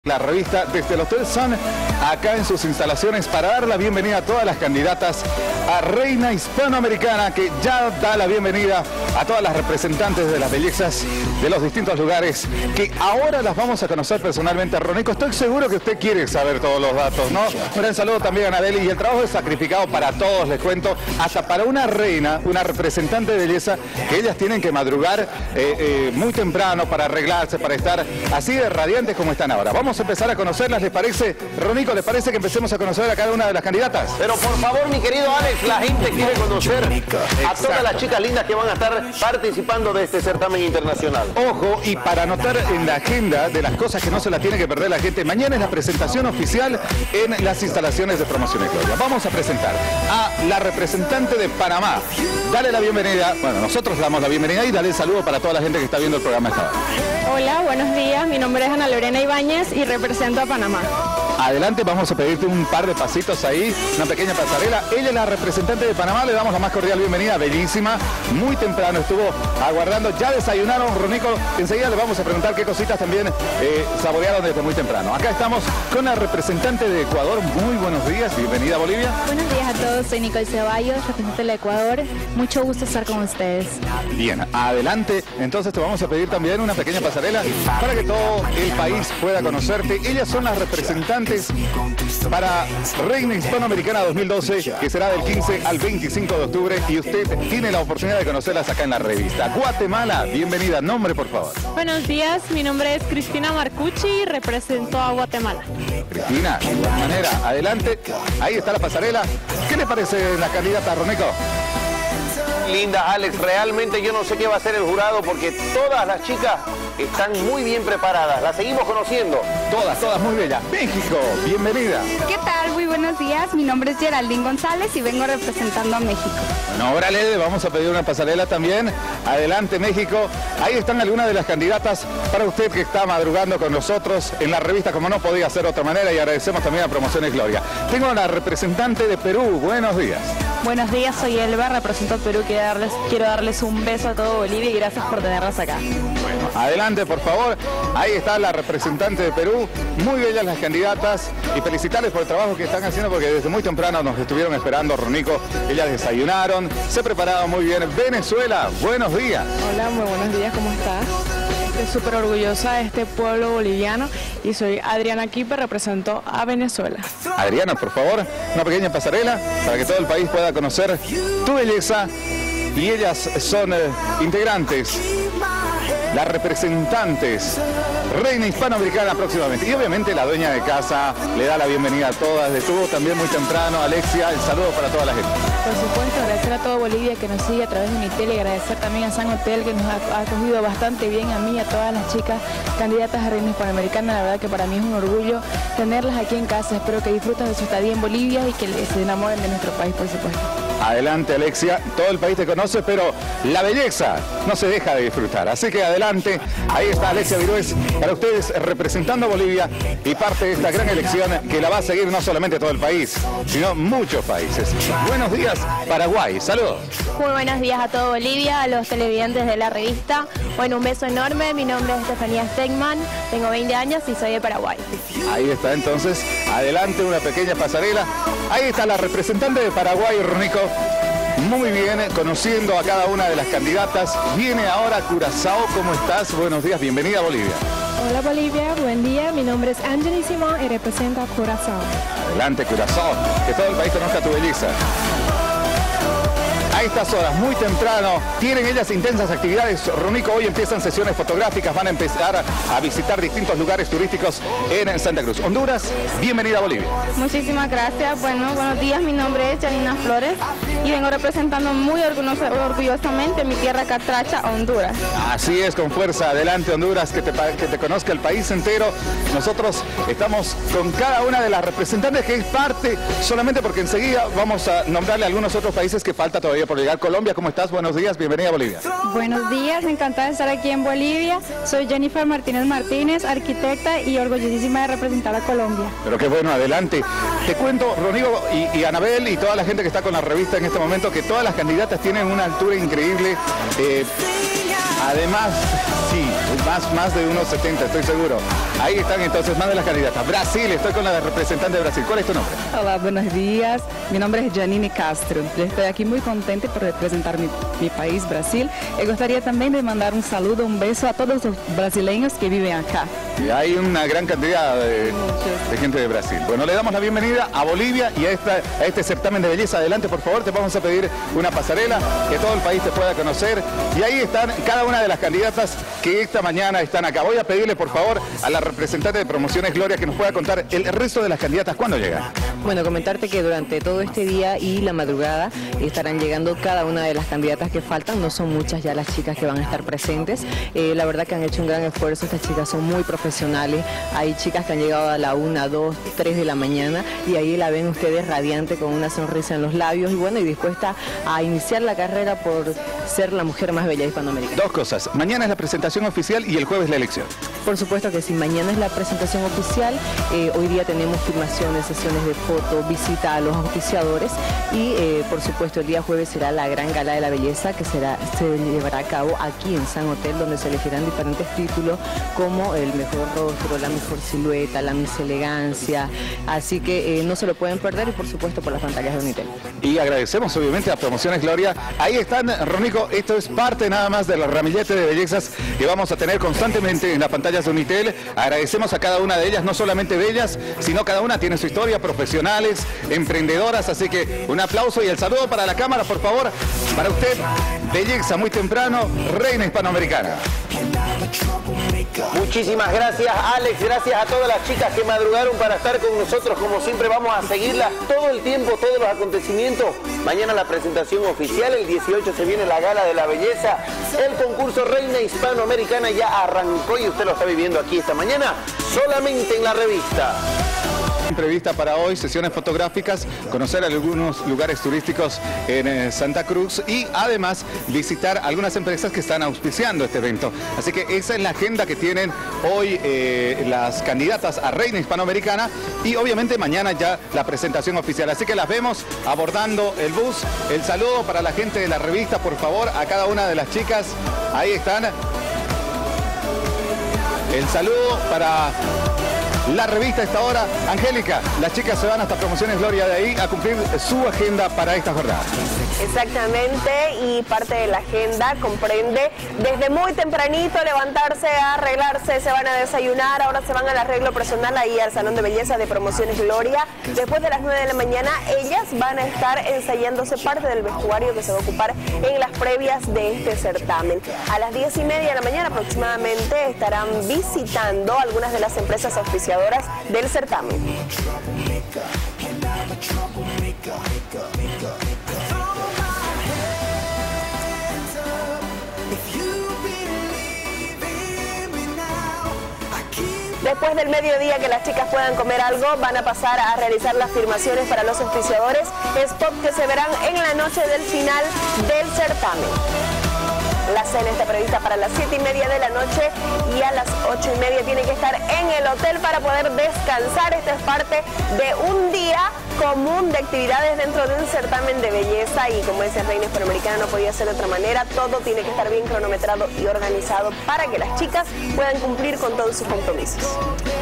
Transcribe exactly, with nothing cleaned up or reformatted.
La revista desde el Hotel Sun, acá en sus instalaciones, para dar la bienvenida a todas las candidatas a Reina Hispanoamericana, que ya da la bienvenida a todas las representantes de las bellezas de los distintos lugares, que ahora las vamos a conocer personalmente. Ronico, estoy seguro que usted quiere saber todos los datos, ¿no? Un gran saludo también a Anabeli, y el trabajo es sacrificado para todos, les cuento, hasta para una reina, una representante de belleza, que ellas tienen que madrugar eh, eh, muy temprano para arreglarse, para estar así de radiantes como están ahora. Vamos a empezar a conocerlas, ¿les parece? Ronico, ¿les parece que empecemos a conocer a cada una de las candidatas? Pero por favor, mi querido Alex, la gente quiere conocer a todas las chicas lindas que van a estar participando de este certamen internacional. Ojo, y para anotar en la agenda de las cosas que no se la tiene que perder la gente, mañana es la presentación oficial en las instalaciones de Promociones Gloria. Vamos a presentar a la representante de Panamá. Dale la bienvenida, bueno, nosotros damos la bienvenida y dale el saludo para toda la gente que está viendo el programa esta hora. Hola, buenos días, mi nombre es Ana Lorena Ibáñez y represento a Panamá. Adelante, vamos a pedirte un par de pasitos ahí, una pequeña pasarela. Ella es la representante de Panamá, le damos la más cordial bienvenida, bellísima. Muy temprano estuvo aguardando, ya desayunaron, Ronico. Enseguida le vamos a preguntar qué cositas también eh, saborearon desde muy temprano. Acá estamos con la representante de Ecuador. Muy buenos días, bienvenida a Bolivia. Buenos días a todos, soy Nicole Ceballos, representante del Ecuador. Mucho gusto estar con ustedes. Bien, adelante. Entonces te vamos a pedir también una pequeña pasarela para que todo el país pueda conocerte. Ellas son las representantes para Reina Hispanoamericana dos mil doce, que será del quince al veinticinco de octubre, y usted tiene la oportunidad de conocerlas acá en la revista. Guatemala, bienvenida. Nombre, por favor. Buenos días, mi nombre es Cristina Marcucci y represento a Guatemala. Cristina, de igual manera, adelante. Ahí está la pasarela. ¿Qué le parece la candidata, Ronico? Linda, Alex, realmente yo no sé qué va a hacer el jurado porque todas las chicas están muy bien preparadas. Las seguimos conociendo. Todas, todas muy bellas. México, bienvenida. ¿Qué tal? Muy buenos días. Mi nombre es Geraldine González y vengo representando a México. Bueno, órale, vamos a pedir una pasarela también. Adelante, México. Ahí están algunas de las candidatas para usted que está madrugando con nosotros en la revista, como no podía ser de otra manera, y agradecemos también a Promociones Gloria. Tengo a la representante de Perú. Buenos días. Buenos días, soy Elba, represento a Perú. Quiero darles, quiero darles un beso a todo Bolivia y gracias por tenerlas acá. Bueno, adelante, por favor. Ahí está la representante de Perú. Muy bellas las candidatas y felicitarles por el trabajo que están haciendo, porque desde muy temprano nos estuvieron esperando, Ronico. Ellas desayunaron, se prepararon muy bien. Venezuela, buenos días. Hola, muy buenos días, ¿cómo estás? Estoy súper orgullosa de este pueblo boliviano y soy Adriana Quipe, represento a Venezuela. Adriana, por favor, una pequeña pasarela para que todo el país pueda conocer tu belleza. Y ellas son eh, integrantes, las representantes Reina Hispanoamericana próximamente. Y obviamente la dueña de casa le da la bienvenida a todas. Estuvo también muy temprano. Alexia, el saludo para toda la gente. Por supuesto, agradecer a todo Bolivia que nos sigue a través de mi tele, y agradecer también a San Hotel, que nos ha acogido bastante bien a mí y a todas las chicas candidatas a Reina Hispanoamericana. La verdad que para mí es un orgullo tenerlas aquí en casa. Espero que disfruten de su estadía en Bolivia y que se enamoren de nuestro país, por supuesto. Adelante, Alexia. Todo el país te conoce, pero la belleza no se deja de disfrutar. Así que adelante. Ahí está Alexia Virués para ustedes, representando a Bolivia y parte de esta gran elección que la va a seguir no solamente todo el país, sino muchos países. Buenos días, Paraguay. Saludos. Muy buenos días a todo Bolivia, a los televidentes de la revista. Bueno, un beso enorme. Mi nombre es Estefanía Stegman, tengo veinte años y soy de Paraguay. Ahí está entonces. Adelante, una pequeña pasarela. Ahí está la representante de Paraguay, Ronico. Muy bien, conociendo a cada una de las candidatas. Viene ahora Curazao. ¿Cómo estás? Buenos días, bienvenida a Bolivia. Hola Bolivia, buen día. Mi nombre es Angeli Simón y represento a Curazao. Adelante, Curazao. Que todo el país conozca tu belleza. A estas horas, muy temprano, tienen ellas intensas actividades. Ronico, hoy empiezan sesiones fotográficas, van a empezar a visitar distintos lugares turísticos en Santa Cruz. Honduras, bienvenida a Bolivia. Muchísimas gracias. Bueno, buenos días. Mi nombre es Janina Flores y vengo representando muy orgullosamente mi tierra catracha, Honduras. Así es, con fuerza. Adelante, Honduras, que te, que te conozca el país entero. Nosotros estamos con cada una de las representantes, que es parte, solamente porque enseguida vamos a nombrarle a algunos otros países que falta todavía por llegar. Colombia, ¿cómo estás? Buenos días, bienvenida a Bolivia. Buenos días, encantada de estar aquí en Bolivia. Soy Jennifer Martínez Martínez, arquitecta y orgullosísima de representar a Colombia. Pero qué bueno, adelante. Te cuento, Ronico y, y Anabel y toda la gente que está con la revista en este momento, que todas las candidatas tienen una altura increíble. Eh, además, Sí, más, más de unos setenta, estoy seguro. Ahí están entonces más de las candidatas. Brasil, estoy con la representante de Brasil. ¿Cuál es tu nombre? Hola, buenos días. Mi nombre es Janine Castro. Yo estoy aquí muy contenta por representar mi, mi país, Brasil. Y gustaría también de mandar un saludo, un beso a todos los brasileños que viven acá. Y hay una gran cantidad de, de gente de Brasil. Bueno, le damos la bienvenida a Bolivia y a, esta, a este certamen de belleza. Adelante, por favor, te vamos a pedir una pasarela, que todo el país te pueda conocer. Y ahí están cada una de las candidatas que esta mañana están acá. Voy a pedirle, por favor, a la representante de Promociones Gloria que nos pueda contar el resto de las candidatas cuándo llegan. Bueno, comentarte que durante todo este día y la madrugada estarán llegando cada una de las candidatas que faltan. No son muchas ya las chicas que van a estar presentes. Eh, la verdad que han hecho un gran esfuerzo. Estas chicas son muy profesionales. Hay chicas que han llegado a la una, dos, tres de la mañana y ahí la ven ustedes radiante con una sonrisa en los labios y bueno, y dispuesta a iniciar la carrera por ser la mujer más bella de Hispanoamérica. Dos cosas. Mañana es la presentación oficial y el jueves la elección. Por supuesto que sí. Mañana es la presentación oficial. Eh, hoy día tenemos filmaciones, sesiones de fotos, visita a los auspiciadores y eh, por supuesto el día jueves será la gran gala de la belleza que será, se llevará a cabo aquí en San Hotel, donde se elegirán diferentes títulos como el mejor rostro, la mejor silueta, la Miss Elegancia, así que eh, no se lo pueden perder y por supuesto por las pantallas de Unitel. Y agradecemos obviamente a Promociones Gloria. Ahí están, Ronico, esto es parte nada más del ramillete de bellezas que vamos a tener constantemente en las pantallas de Unitel. Agradecemos a cada una de ellas, no solamente bellas, sino cada una tiene su historia, profesionales, emprendedoras, así que un aplauso y el saludo para la cámara, por favor, para usted, belleza muy temprano, reina hispanoamericana. Muchísimas gracias, Alex, gracias a todas las chicas que madrugaron para estar con nosotros. Como siempre vamos a seguirlas todo el tiempo, todos los acontecimientos. Mañana la presentación oficial, el dieciocho se viene la gala de la belleza. El concurso Reina Hispanoamericana ya arrancó y usted lo está viviendo aquí esta mañana, solamente en la revista. Entrevista para hoy, sesiones fotográficas, conocer algunos lugares turísticos en eh, Santa Cruz y además visitar algunas empresas que están auspiciando este evento. Así que esa es la agenda que tienen hoy eh, las candidatas a Reina Hispanoamericana y obviamente mañana ya la presentación oficial. Así que las vemos abordando el bus. El saludo para la gente de la revista, por favor, a cada una de las chicas. Ahí están. El saludo para la revista a esta hora. Angélica, las chicas se van hasta Promociones Gloria de ahí a cumplir su agenda para esta jornada. Exactamente, y parte de la agenda comprende desde muy tempranito levantarse, a arreglarse, se van a desayunar, ahora se van al arreglo personal ahí al Salón de Belleza de Promociones Gloria. Después de las nueve de la mañana ellas van a estar ensayándose parte del vestuario que se va a ocupar en las previas de este certamen. A las diez y media de la mañana aproximadamente estarán visitando algunas de las empresas auspiciadoras del certamen. Después del mediodía que las chicas puedan comer algo, van a pasar a realizar las filmaciones para los auspiciadores, spot que se verán en la noche del final del certamen. La cena está prevista para las siete y media de la noche y a las ocho y media tiene que estar en el hotel para poder descansar. Esta es parte de un día común de actividades dentro de un certamen de belleza y como dice Reina Hispanoamericana no podía ser de otra manera. Todo tiene que estar bien cronometrado y organizado para que las chicas puedan cumplir con todos sus compromisos.